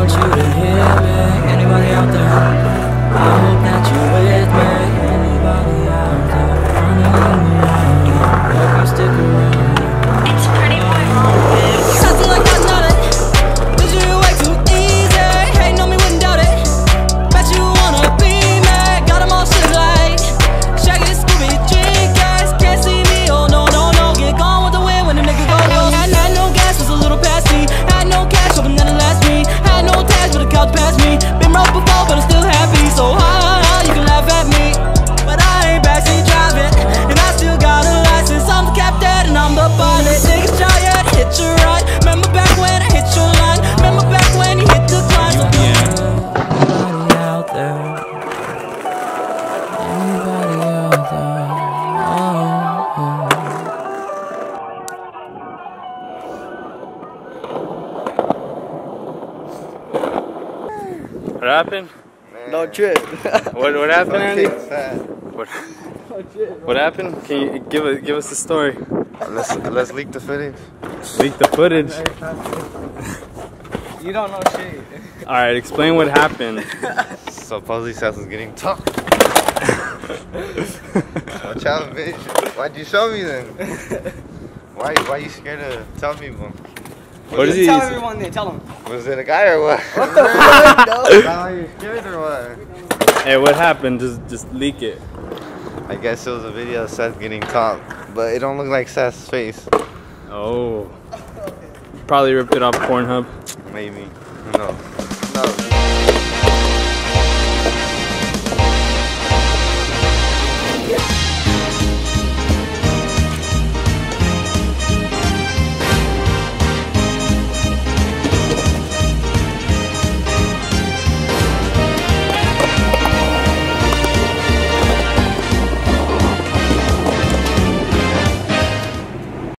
want you to hear me. Anybody out there? I hope that you're with me. Anybody out there? Running me out. Hope you stick around. It's Pretty Boy Mom. Something like I know that. Cause you're way too easy. Hating on me, wouldn't doubt it. Bet you wanna be me. Got 'em all shit like Shaggy, Scooby, G-Cast. Can't see me, oh no, no, no. Get gone with the wind when the nigga go low. Had no gas, was a little past me. Had no cash, hoping that it last me. Had no tags, but the couch passed me. Been broke before, but I'm still happy. So high, you can laugh at me, but I ain't backseat driving, and I still got a license. I'm the captain and I'm the pilot. Niggas try it, hit your right. Remember back when I hit your line. Remember back when you hit the climb. So anybody out there? Anybody out there? What happened? No trip. What happened, Andy? What happened? Can you give us the story? Let's leak the footage. Leak the footage. You don't know shit. All right, explain what happened. Supposedly Seth was getting tough. Watch out, bitch. Why'd you show me then? Why you scared to tell people? What is he? Tell everyone there. Tell them. Was it a guy or what? What the fuck? No. Are you scared or what? Hey, what happened? Just leak it. I guess it was a video of Seth getting top, but it don't look like Seth's face. Oh. Probably ripped it off Pornhub. Maybe. No.